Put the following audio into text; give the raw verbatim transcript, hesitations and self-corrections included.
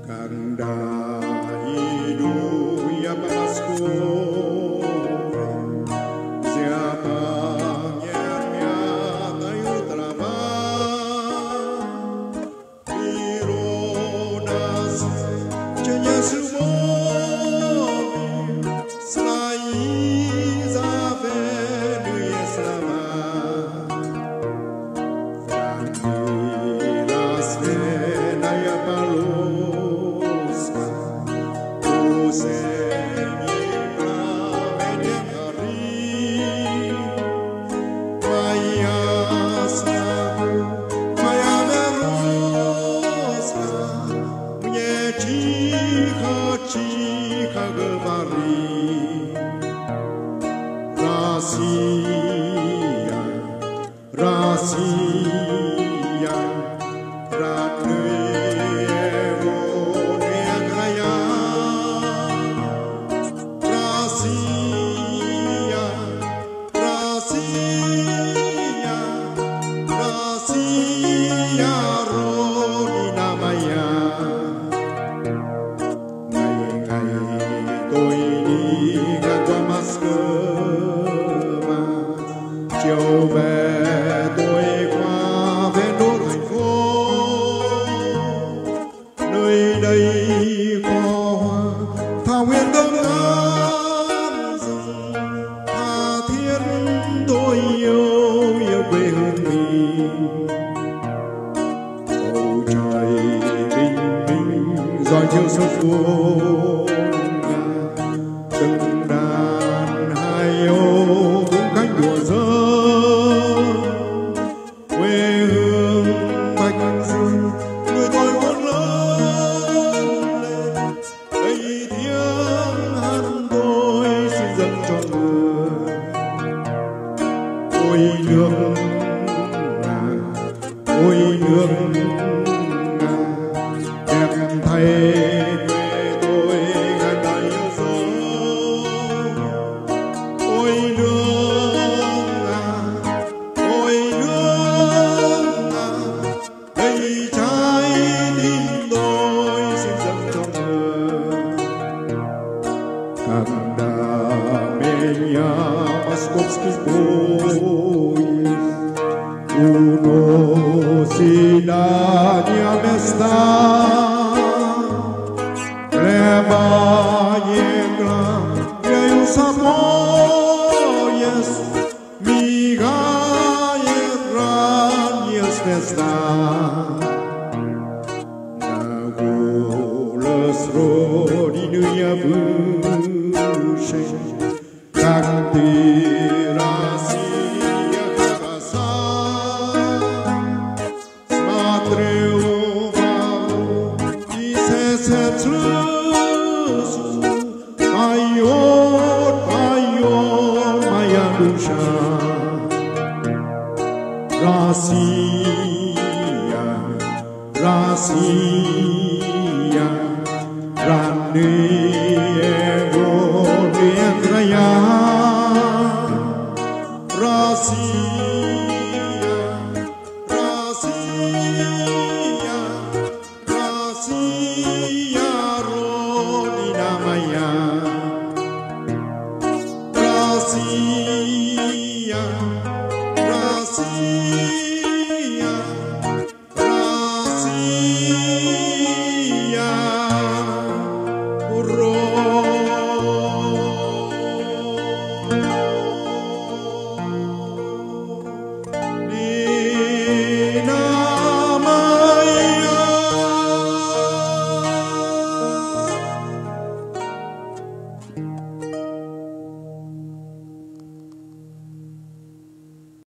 Когда иду я по Москве, зябнет мятою трава, природа сочиняет с любовью свои заветные слова. Tranquila svenaya paloska, useni plamene hari, moja snahu, moja meroska, mnie cicho, cicho говори. Россия, Россия, родные горные края. Россия, Россия, Россия, родина моя. Ngày ngày tôi đi ngang qua Moscow, chiều về tôi qua ven đô thành phố. Nơi đây có hoa thảo nguyên đông ngát rừng, tha thiết tôi yêu yêu quê hương mình. Bầu trời bình minh dõi chiều sâu cuốn, từng đàn hai ô cũng cánh đùa giỡn. Quê hương Bạch Dương người tôi muốn lớn lên, đây tiếng hát tôi xin dâng cho người. Ôi nước Nga, ôi nước Nga, đẹp thay quê tôi ngàn đời yêu dấu. Ôi nước Nga, ôi nước Nga, đây trái tim tôi xin dâng cho người. Когда меня московский поезд уносит дальние места, хлеба не грею поезд, мигает ранняя звезда. На голос Родины я выше, как ты, Россия, хороша. Смотрю в окно, и сердце слышу, поет, поет моя душа. Россия, Россия, родные